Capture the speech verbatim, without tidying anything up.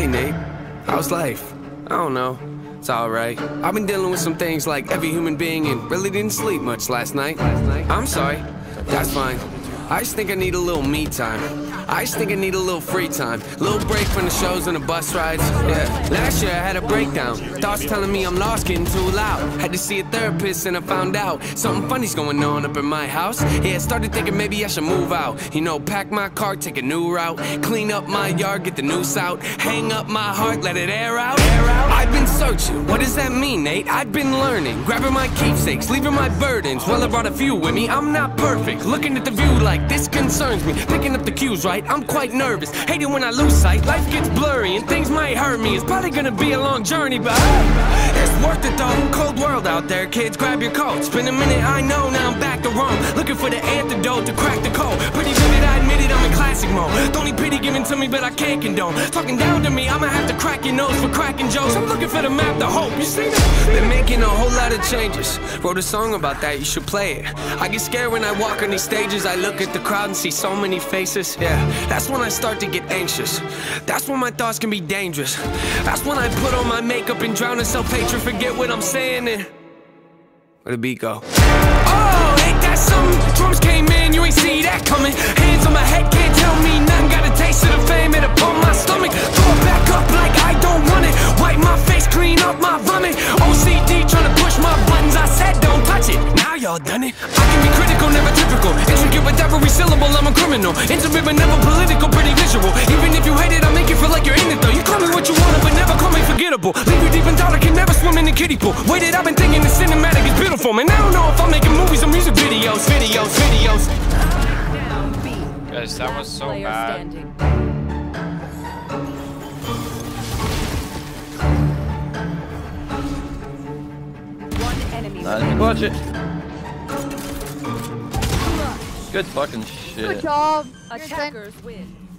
Hey, Nate. How's life? I don't know. It's alright. I've been dealing with some things like every human being and really didn't sleep much last night. I'm sorry. That's fine. I just think I need a little me time. I just think I need a little free time. A little break from the shows and the bus rides. Yeah. Last year I had a breakdown. Thoughts telling me I'm lost, getting too loud. Had to see a therapist and I found out something funny's going on up in my house. Yeah, started thinking maybe I should move out. You know, pack my car, take a new route. Clean up my yard, get the noose out. Hang up my heart, let it air out. Air out. I've been searching. What does that mean, Nate? I've been learning. Grabbing my keepsakes, leaving my burdens. Well, I brought a few with me. I'm not perfect. Looking at the view like this concerns me. Picking up the cues right. I'm quite nervous, hate it when I lose sight. Life gets blurry and things might hurt me. It's probably gonna be a long journey, but hey, it's worth it though. Cold world out there, kids, grab your coats. Been a minute, I know, now I'm back to Rome. Looking for the antidote to crack the code. Pretty vivid, I admit it, I'm in classic mode. Don't need pity given to me, but I can't condone. Talking down to me, I'ma have to crack your nose for cracking jokes. I'm looking for the map, the hope, you see that? Been making a whole lot of changes. Wrote a song about that, you should play it. I get scared when I walk on these stages. I look at the crowd and see so many faces. Yeah, that's when I start to get anxious. That's when my thoughts can be dangerous. That's when I put on my makeup and drown in self-hatred. Forget what I'm saying and where'd the beat go? Oh, ain't that something? Drums came in, you ain't see that coming. Hands on my head, can't tell me nothing. Got a taste of the fame, it'll pump my stomach. Throw it back up like I don't want it. Wipe my face, clean up my vomit. O C D trying to push my buttons. I said don't touch it, now y'all done it. I can be critical, never typical. Intricate with every syllable, I'm a criminal. Intimate but never political, pretty visual. Even if you hate it, I'll make you feel like you're in it though. You call me what you want, but never call me forgettable. Leave you deep in thought, I can never swim in the kiddie pool. Waited, I've been thinking the cinematic is beautiful. Man, I don't know if I'm making movies or music videos. Videos, videos. Guys, that was so bad. Nice. Watch it. Good fucking shit. Good job. Attackers win.